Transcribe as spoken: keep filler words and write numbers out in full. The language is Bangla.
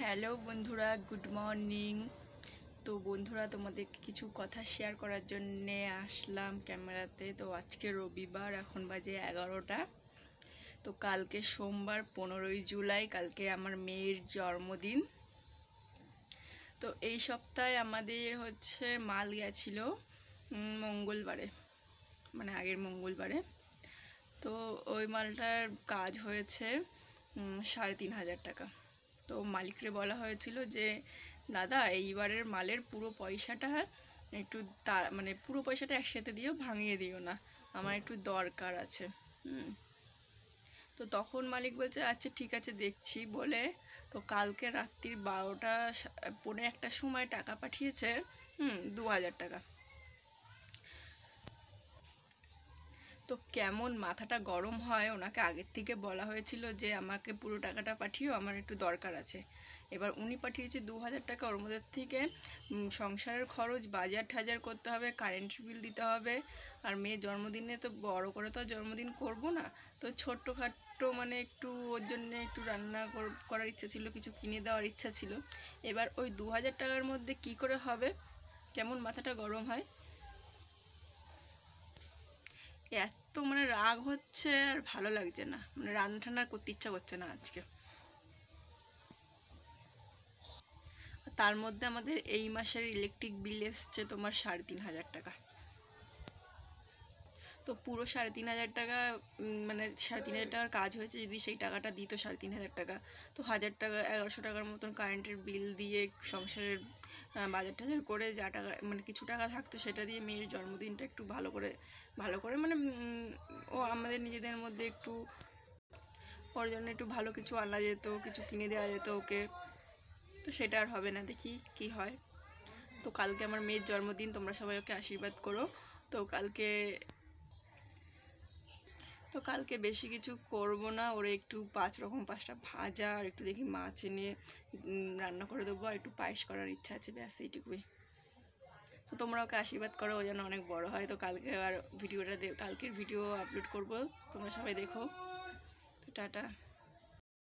হ্যালো বন্ধুরা, গুড মর্নিং। তো বন্ধুরা, তোমাদেরকে কিছু কথা শেয়ার করার জন্যে আসলাম ক্যামেরাতে। তো আজকে রবিবার, এখন বাজে এগারোটা। তো কালকে সোমবার পনেরোই জুলাই, কালকে আমার মেয়ের জন্মদিন। তো এই সপ্তাহে আমাদের হচ্ছে মাল গেছিল মঙ্গলবারে, মানে আগের মঙ্গলবারে। তো ওই মালটার কাজ হয়েছে সাড়ে তিন হাজার টাকা। তো মালিকরে বলা হয়েছিল যে দাদা, এইবারের মালের পুরো পয়সাটা একটু তার মানে পুরো পয়সাটা একসাথে দিও, ভাঙিয়ে দিও না, আমার একটু দরকার আছে। হুম তো তখন মালিক বলছে আচ্ছা ঠিক আছে দেখছি বলে, তো কালকে রাত্রির বারোটা পৌনে একটার সময় টাকা পাঠিয়েছে হুম দু হাজার টাকা। তো কেমন মাথাটা গরম হয়, ওনাকে আগের থেকে বলা হয়েছিল যে আমাকে পুরো টাকাটা পাঠিও, আমার একটু দরকার আছে। এবার উনি পাঠিয়েছে দু হাজার টাকা, ওর মধ্যে থেকে সংসারের খরচ, বাজার টাজার করতে হবে, কারেন্ট বিল দিতে হবে, আর মেয়ের জন্মদিনে তো বড় করে তো জন্মদিন করব না, তো ছোট্টখাট্টো মানে একটু ওর জন্যে একটু রান্না করার ইচ্ছা ছিল, কিছু কিনে দেওয়ার ইচ্ছা ছিল। এবার ওই দু হাজার টাকার মধ্যে কি করে হবে, কেমন মাথাটা গরম হয়। এত মানে রাগ হচ্ছে আর ভালো লাগছে না, মানে রান্না ঠান্না করতে ইচ্ছা করছে না আজকে। তার মধ্যে আমাদের এই মাসের ইলেকট্রিক বিল এসছে তোমার সাড়ে তিন হাজার টাকা। তো পুরো সাড়ে তিন হাজার টাকা, মানে সাড়ে তিন হাজার টাকার কাজ হয়েছে, যদি সেই টাকাটা দিত সাড়ে তিন হাজার টাকা, তো হাজার টাকা এগারোশো টাকার মতন কারেন্টের বিল দিয়ে সংসারের বাজার টাজার করে যা টাকা মানে কিছু টাকা থাকতো সেটা দিয়ে মেয়ের জন্মদিনটা একটু ভালো করে ভালো করে মানে ও আমাদের নিজেদের মধ্যে একটু ওর জন্য একটু ভালো কিছু আনা যেত, কিছু কিনে দেওয়া যেত ওকে। তো সেটা আর হবে না, দেখি কি হয়। তো কালকে আমার মেয়ের জন্মদিন, তোমরা সবাই ওকে আশীর্বাদ করো। তো কালকে তো কালকে বেশি কিছু করব না, ওরে একটু পাঁচ রকম পাঁচটা ভাজা আর একটু দেখি মাছ এনে রান্না করে দেবো, আর একটু পায়েস করার ইচ্ছা আছে, ব্যাস এইটুকুই। তো তোমরা ওকে আশীর্বাদ করো, ও যেন অনেক বড় হয়। তো কালকে আর ভিডিওটা কালকের ভিডিও আপলোড করব, তোমরা সবাই দেখো। তো টাটা।